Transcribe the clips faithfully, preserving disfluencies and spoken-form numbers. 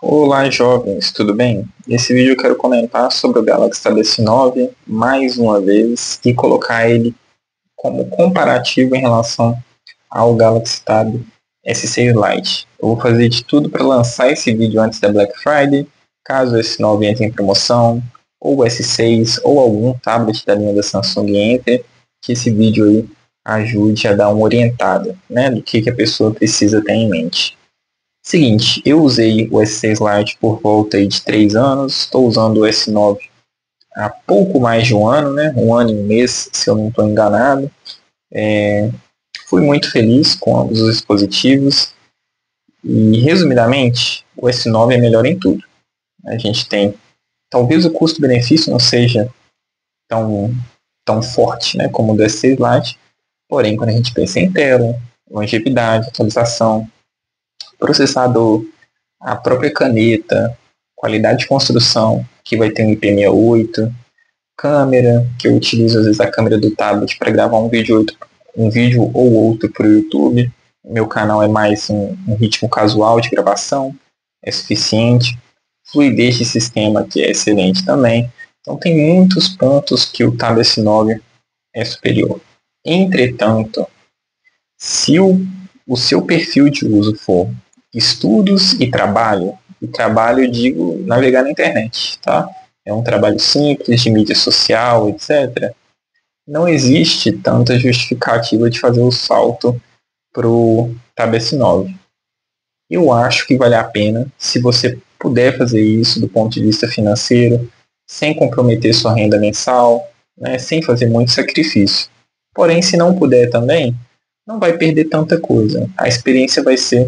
Olá, jovens, tudo bem? Nesse vídeo eu quero comentar sobre o Galaxy Tab S nove mais uma vez e colocar ele como comparativo em relação ao Galaxy Tab S seis Lite. Eu vou fazer de tudo para lançar esse vídeo antes da Black Friday, caso o S nove entre em promoção, ou o S seis, ou algum tablet da linha da Samsung entre, que esse vídeo aí ajude a dar uma orientada, né, do que, que a pessoa precisa ter em mente. Seguinte, eu usei o S seis Lite por volta aí de três anos, estou usando o S nove há pouco mais de um ano, né? Um ano e um mês, se eu não estou enganado. É, fui muito feliz com ambos os dispositivos e, resumidamente, o S nove é melhor em tudo. A gente tem, talvez o custo-benefício não seja tão, tão forte, né, como o do S seis Lite, porém, quando a gente pensa em tela, longevidade, atualização, processador, a própria caneta, qualidade de construção, que vai ter um I P sessenta e oito, câmera, que eu utilizo às vezes a câmera do tablet para gravar um vídeo, um vídeo ou outro para o YouTube. Meu canal é mais um, um ritmo casual de gravação, é suficiente. Fluidez de sistema, que é excelente também. Então tem muitos pontos que o Tab S nove é superior. Entretanto, se o, o seu perfil de uso for estudos e trabalho, e trabalho eu digo navegar na internet, tá? É um trabalho simples, de mídia social, etcétera. Não existe tanta justificativa de fazer o salto para o Tab S nove. Eu acho que vale a pena, se você puder fazer isso do ponto de vista financeiro, sem comprometer sua renda mensal, né, sem fazer muito sacrifício. Porém, se não puder também, não vai perder tanta coisa. A experiência vai ser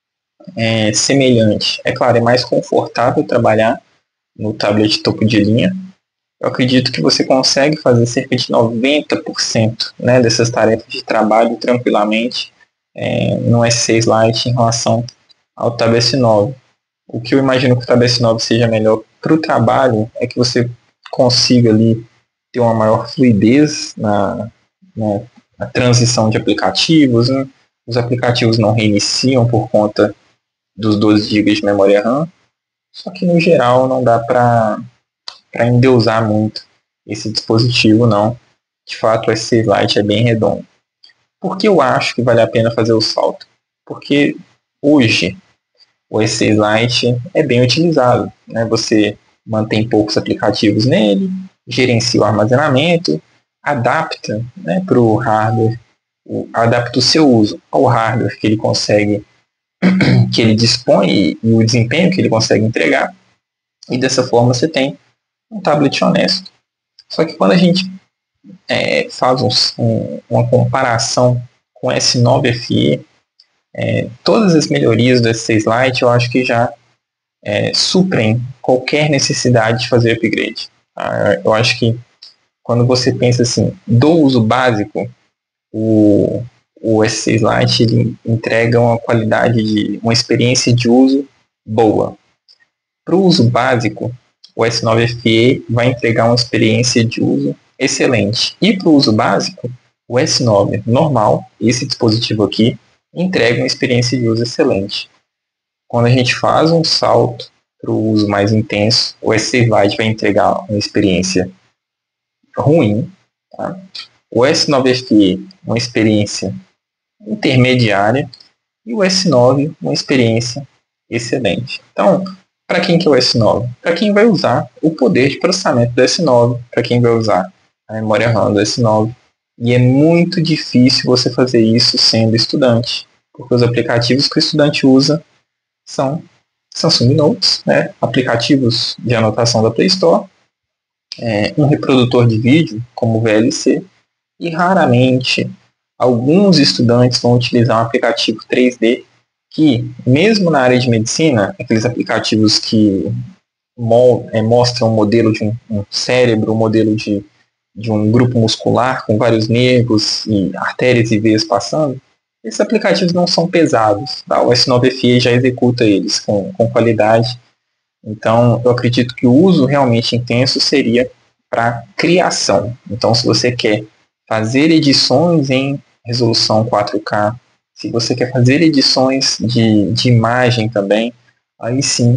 É, semelhante. É claro, é mais confortável trabalhar no tablet topo de linha. Eu acredito que você consegue fazer cerca de noventa por cento, né, dessas tarefas de trabalho tranquilamente é, no S seis Lite em relação ao Tab S nove. O que eu imagino que o Tab S nove seja melhor para o trabalho é que você consiga ali ter uma maior fluidez na, na, na transição de aplicativos, né? Os aplicativos não reiniciam por conta dos doze gigas de memória RAM, só que no geral não dá para endeusar muito esse dispositivo não. De fato o S seis Lite é bem redondo. Por que eu acho que vale a pena fazer o salto? Porque hoje o S seis Lite é bem utilizado, né? Você mantém poucos aplicativos nele, gerencia o armazenamento, adapta, né, para o hardware, adapta o seu uso ao hardware que ele consegue que ele dispõe e, e o desempenho que ele consegue entregar, e dessa forma você tem um tablet honesto. Só que quando a gente é, faz um, um, uma comparação com o S nove F E, é, todas as melhorias do S seis Lite eu acho que já é, suprem qualquer necessidade de fazer upgrade. Tá? Eu acho que quando você pensa assim, do uso básico, o o S seis Lite ele entrega uma qualidade de uma experiência de uso boa. Para o uso básico, o S nove F E vai entregar uma experiência de uso excelente. E para o uso básico, o S nove normal, esse dispositivo aqui, entrega uma experiência de uso excelente. Quando a gente faz um salto para o uso mais intenso, o S seis Lite vai entregar uma experiência ruim. Tá? O S nove F E, uma experiência intermediária, e o S nove uma experiência excelente. Então, para quem que é o S nove? Para quem vai usar o poder de processamento do S nove, para quem vai usar a memória RAM do S nove. E é muito difícil você fazer isso sendo estudante, porque os aplicativos que o estudante usa são Samsung Notes, né? Aplicativos de anotação da Play Store, é, um reprodutor de vídeo como o V L C, e raramente alguns estudantes vão utilizar um aplicativo três D que, mesmo na área de medicina, aqueles aplicativos que mo é, mostram um modelo de um, um cérebro, um modelo de, de um grupo muscular com vários nervos e artérias e veias passando, esses aplicativos não são pesados. Tá? O S nove F E já executa eles com, com qualidade. Então, eu acredito que o uso realmente intenso seria para criação. Então, se você quer fazer edições em resolução quatro K, se você quer fazer edições de, de imagem também, aí sim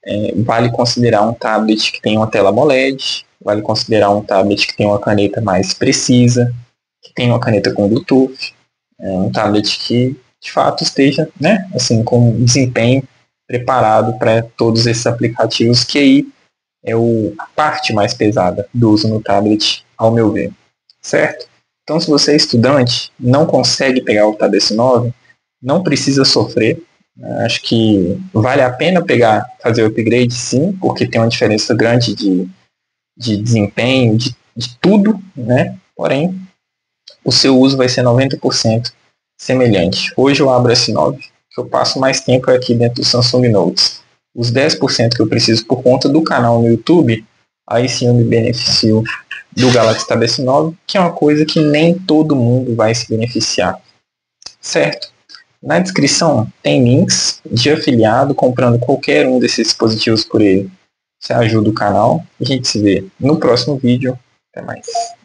É, vale considerar um tablet que tem uma tela AMOLED, vale considerar um tablet que tem uma caneta mais precisa, que tem uma caneta com Bluetooth, é, um tablet que de fato esteja, né, assim, com desempenho preparado para todos esses aplicativos, que aí é o, a parte mais pesada do uso no tablet, ao meu ver, certo? Então, se você é estudante, não consegue pegar o Tab S nove, não precisa sofrer. Acho que vale a pena pegar, fazer o upgrade, sim, porque tem uma diferença grande de, de desempenho, de, de tudo, né? Porém, o seu uso vai ser noventa por cento semelhante. Hoje eu abro S nove, que eu passo mais tempo aqui dentro do Samsung Notes. Os dez por cento que eu preciso por conta do canal no YouTube, aí sim eu me beneficio do Galaxy Tab S nove, que é uma coisa que nem todo mundo vai se beneficiar, certo? Na descrição tem links de afiliado comprando qualquer um desses dispositivos por ele. Você ajuda o canal e a gente se vê no próximo vídeo. Até mais.